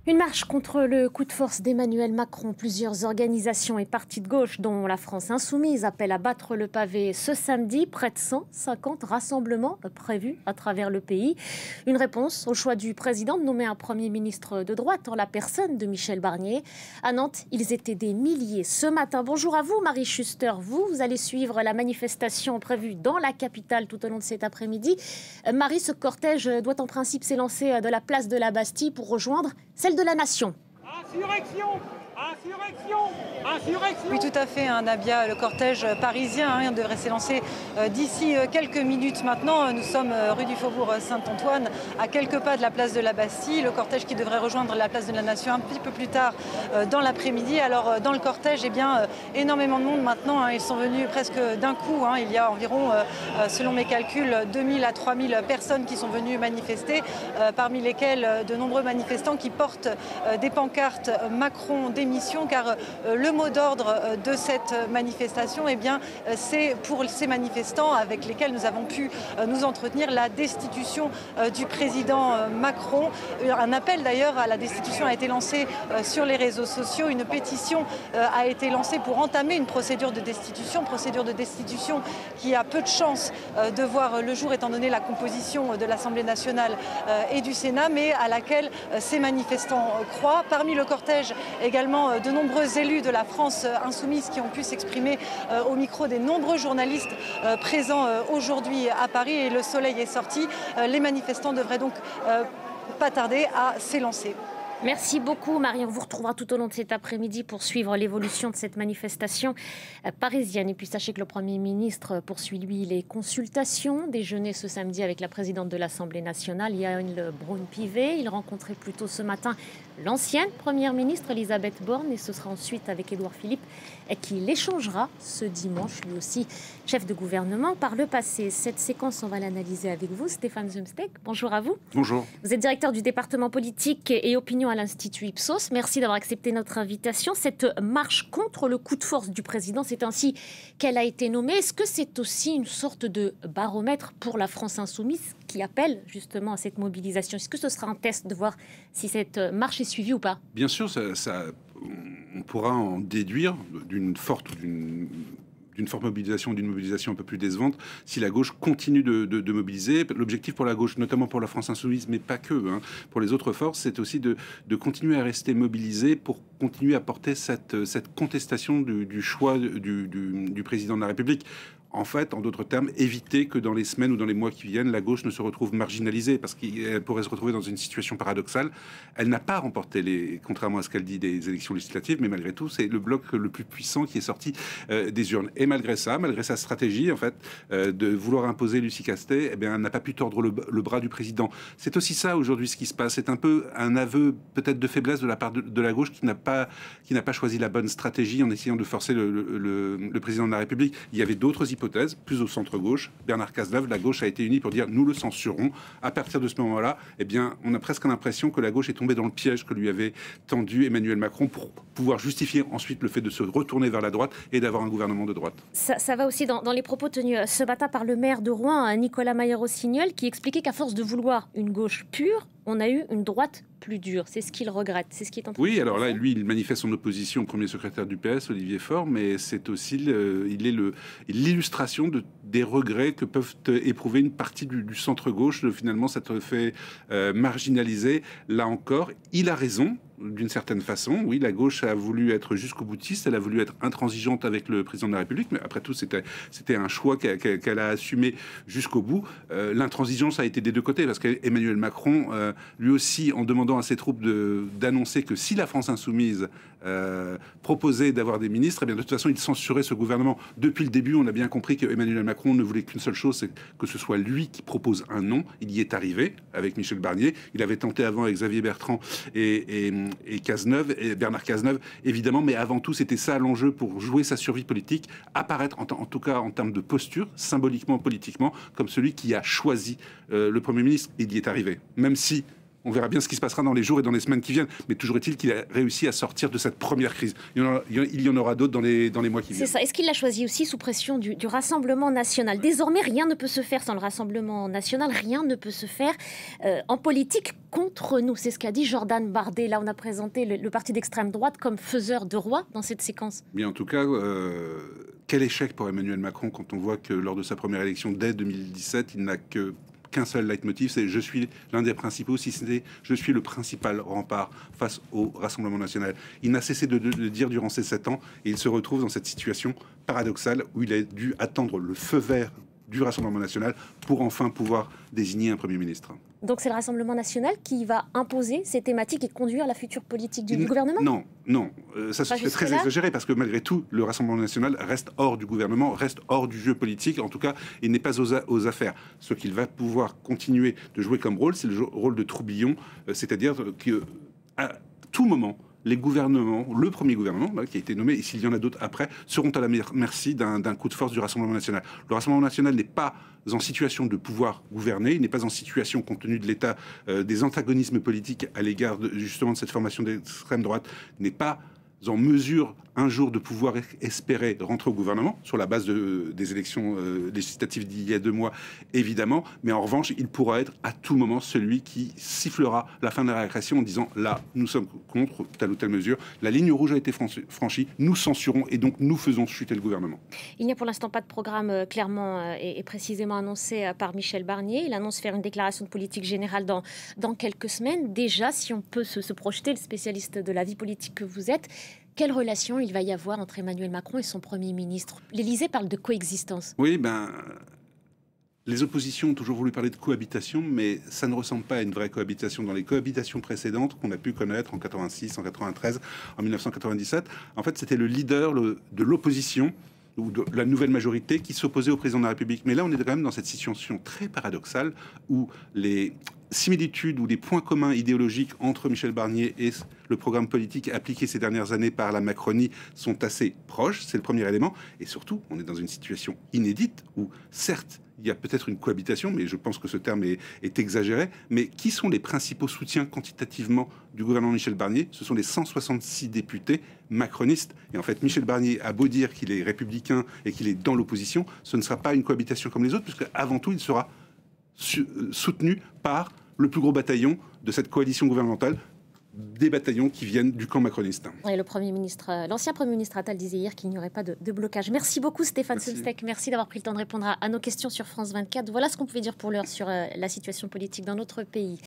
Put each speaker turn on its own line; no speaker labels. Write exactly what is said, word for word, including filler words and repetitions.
Une marche contre le coup de force d'Emmanuel Macron. Plusieurs organisations et partis de gauche, dont la France Insoumise, appellent à battre le pavé ce samedi. Près de cent cinquante rassemblements prévus à travers le pays. Une réponse au choix du président de nommer un Premier ministre de droite en la personne de Michel Barnier. À Nantes, ils étaient des milliers ce matin. Bonjour à vous, Marie Schuster. Vous, vous allez suivre la manifestation prévue dans la capitale tout au long de cet après-midi. Marie, ce cortège doit en principe s'élancer de la place de la Bastille pour rejoindre celle de la Nation.
Insurrection! Insurrection! Insurrection!
Oui, tout à fait, hein, Nabia. Le cortège parisien hein, devrait s'élancer euh, d'ici euh, quelques minutes maintenant. Nous sommes euh, rue du Faubourg Saint-Antoine, à quelques pas de la place de la Bastille. Le cortège qui devrait rejoindre la place de la Nation un petit peu plus tard euh, dans l'après-midi. Alors, euh, dans le cortège, eh bien, euh, énormément de monde maintenant. Hein, ils sont venus presque d'un coup. Hein. Il y a environ, euh, selon mes calculs, deux mille à trois mille personnes qui sont venues manifester, euh, parmi lesquelles euh, de nombreux manifestants qui portent euh, des pancartes euh, Macron démission, car euh, le mot d'ordre euh, de cette manifestation, eh bien, euh, c'est pour ces manifestants avec lesquels nous avons pu euh, nous entretenir la destitution euh, du président euh, Macron. Un appel d'ailleurs à la destitution a été lancé euh, sur les réseaux sociaux. Une pétition euh, a été lancée pour entamer une procédure de destitution, procédure de destitution qui a peu de chances euh, de voir le jour étant donné la composition de l'Assemblée nationale euh, et du Sénat, mais à laquelle euh, ces manifestants euh, croient. Parmi le cortège, également euh, de nombreux élus de la France euh, insoumise qui ont pu s'exprimer euh, au micro des nombreux journalistes euh, présents euh, aujourd'hui à Paris. Et le soleil est sorti. Euh, les manifestants devraient donc euh, pas tarder à s'élancer.
Merci beaucoup, Marie. On vous retrouvera tout au long de cet après-midi pour suivre l'évolution de cette manifestation parisienne. Et puis, sachez que le Premier ministre poursuit, lui, les consultations. Déjeuner ce samedi avec la présidente de l'Assemblée nationale, Yaël Braun-Pivet. Il rencontrait plus tôt ce matin l'ancienne Première ministre, Elisabeth Borne. Et ce sera ensuite avec Édouard Philippe, qui l'échangera ce dimanche, lui aussi chef de gouvernement. Par le passé, cette séquence, on va l'analyser avec vous. Stéphane Zumsteck, bonjour à vous.
Bonjour.
Vous êtes directeur du département politique et opinion à l'Institut Ipsos. Merci d'avoir accepté notre invitation. Cette marche contre le coup de force du président, c'est ainsi qu'elle a été nommée. Est-ce que c'est aussi une sorte de baromètre pour la France insoumise qui appelle justement à cette mobilisation? Est-ce que ce sera un test de voir si cette marche est suivie ou pas?
Bien sûr, ça, ça, on pourra en déduire d'une forte ou d'une... d'une forte mobilisation, d'une mobilisation un peu plus décevante, si la gauche continue de, de, de mobiliser. L'objectif pour la gauche, notamment pour la France insoumise, mais pas que, hein, pour les autres forces, c'est aussi de, de continuer à rester mobilisée pour continuer à porter cette, cette contestation du, du choix du, du, du président de la République. En fait, en d'autres termes, éviter que dans les semaines ou dans les mois qui viennent, la gauche ne se retrouve marginalisée, parce qu'elle pourrait se retrouver dans une situation paradoxale. Elle n'a pas remporté, les, contrairement à ce qu'elle dit, des élections législatives, mais malgré tout, c'est le bloc le plus puissant qui est sorti euh, des urnes. Et malgré ça, malgré sa stratégie, en fait, euh, de vouloir imposer Lucie Castet, eh bien, elle n'a pas pu tordre le, le bras du président. C'est aussi ça, aujourd'hui, ce qui se passe. C'est un peu un aveu, peut-être, de faiblesse de la part de, de la gauche qui n'a pas, qui n'a pas choisi la bonne stratégie en essayant de forcer le, le, le, le président de la République. Il y avait d'autres hypothèses, plus au centre-gauche. Bernard Cazeneuve, la gauche a été unie pour dire nous le censurons. À partir de ce moment-là, eh bien, on a presque l'impression que la gauche est tombée dans le piège que lui avait tendu Emmanuel Macron pour pouvoir justifier ensuite le fait de se retourner vers la droite et d'avoir un gouvernement de droite.
Ça, ça va aussi dans, dans les propos tenus ce matin par le maire de Rouen, Nicolas Mayer-Rossignol, qui expliquait qu'à force de vouloir une gauche pure, on a eu une droite plus dure. C'est ce qu'il regrette. C'est ce qui est en train
oui,
de
alors là,
passer.
lui, il manifeste son opposition au premier secrétaire du P S, Olivier Faure, mais c'est aussi, le, il est le, l'illustration de, des regrets que peuvent éprouver une partie du, du centre-gauche, de finalement s'être fait euh, marginaliser. Là encore, il a raison. D'une certaine façon, oui, la gauche a voulu être jusqu'au boutiste, elle a voulu être intransigeante avec le président de la République, mais après tout, c'était, c'était un choix qu'elle, qu'elle a assumé jusqu'au bout. Euh, l'intransigeance a été des deux côtés, parce qu'Emmanuel Macron, euh, lui aussi, en demandant à ses troupes de, d'annoncer que si la France insoumise euh, proposait d'avoir des ministres, eh bien, de toute façon, il censurait ce gouvernement. Depuis le début, on a bien compris qu'Emmanuel Macron ne voulait qu'une seule chose, c'est que ce soit lui qui propose un nom. Il y est arrivé avec Michel Barnier. Il avait tenté avant avec Xavier Bertrand et, et et Cazeneuve, et Bernard Cazeneuve, évidemment, mais avant tout, c'était ça l'enjeu pour jouer sa survie politique, apparaître, en, en tout cas en termes de posture, symboliquement, politiquement, comme celui qui a choisi euh, le Premier ministre. Il y est arrivé, même si on verra bien ce qui se passera dans les jours et dans les semaines qui viennent. Mais toujours est-il qu'il a réussi à sortir de cette première crise. Il y en aura, il y en aura d'autres dans les, dans les mois qui viennent.
C'est ça. Est-ce qu'il l'a choisi aussi sous pression du, du Rassemblement national? Désormais, rien ne peut se faire sans le Rassemblement national. Rien ne peut se faire euh, en politique contre nous. C'est ce qu'a dit Jordan Bardella. Là, on a présenté le, le parti d'extrême droite comme faiseur de roi dans cette séquence.
Bien, en tout cas, euh, quel échec pour Emmanuel Macron quand on voit que lors de sa première élection dès deux mille dix-sept, il n'a que qu'un seul leitmotiv, c'est « je suis l'un des principaux », si c'était « je suis le principal rempart face au Rassemblement national ». Il n'a cessé de, de, de dire durant ces sept ans, et il se retrouve dans cette situation paradoxale où il a dû attendre le feu vert du Rassemblement national pour enfin pouvoir désigner un Premier ministre.
Donc c'est le Rassemblement national qui va imposer ces thématiques et conduire la future politique du, du gouvernement?
Non, non. Euh, ça serait très exagéré parce que malgré tout, le Rassemblement national reste hors du gouvernement, reste hors du jeu politique. En tout cas, il n'est pas aux, a aux affaires. Ce qu'il va pouvoir continuer de jouer comme rôle, c'est le rôle de troublion, euh, c'est-à-dire qu'à tout moment, les gouvernements, le premier gouvernement là, qui a été nommé, et s'il y en a d'autres après, seront à la merci d'un coup de force du Rassemblement national. Le Rassemblement national n'est pas en situation de pouvoir gouverner, il n'est pas en situation, compte tenu de l'état euh, des antagonismes politiques à l'égard de, justement de cette formation d'extrême droite, n'est pas en mesure un jour de pouvoir espérer rentrer au gouvernement, sur la base de, des élections euh, législatives d'il y a deux mois, évidemment, mais en revanche, il pourra être à tout moment celui qui sifflera la fin de la récréation en disant « là, nous sommes contre telle ou telle mesure, la ligne rouge a été franchie, nous censurons et donc nous faisons chuter le gouvernement ».
Il n'y a pour l'instant pas de programme euh, clairement euh, et, et précisément annoncé euh, par Michel Barnier. Il annonce faire une déclaration de politique générale dans, dans quelques semaines. Déjà, si on peut se, se projeter, le spécialiste de la vie politique que vous êtes, quelle relation il va y avoir entre Emmanuel Macron et son Premier ministre? L'Élysée parle de coexistence.
Oui, ben, les oppositions ont toujours voulu parler de cohabitation, mais ça ne ressemble pas à une vraie cohabitation. Dans les cohabitations précédentes qu'on a pu connaître en quatre-vingt-six, en quatre-vingt-treize, en mille neuf cent quatre-vingt-dix-sept, en fait, c'était le leader le, de l'opposition ou de la nouvelle majorité qui s'opposait au président de la République. Mais là, on est quand même dans cette situation très paradoxale où les similitudes ou les points communs idéologiques entre Michel Barnier et le programme politique appliqué ces dernières années par la Macronie sont assez proches, c'est le premier élément. Et surtout, on est dans une situation inédite où, certes, il y a peut-être une cohabitation, mais je pense que ce terme est, est exagéré. Mais qui sont les principaux soutiens quantitativement du gouvernement Michel Barnier? Ce sont les cent soixante-six députés macronistes. Et en fait, Michel Barnier a beau dire qu'il est républicain et qu'il est dans l'opposition, ce ne sera pas une cohabitation comme les autres, puisque avant tout, il sera soutenu par le plus gros bataillon de cette coalition gouvernementale, des bataillons qui viennent du camp macroniste.
Et le Premier ministre, l'ancien Premier ministre Attal disait hier qu'il n'y aurait pas de, de blocage. Merci beaucoup Stéphane Solsteck, merci d'avoir pris le temps de répondre à, à nos questions sur France vingt-quatre. Voilà ce qu'on pouvait dire pour l'heure sur euh, la situation politique dans notre pays.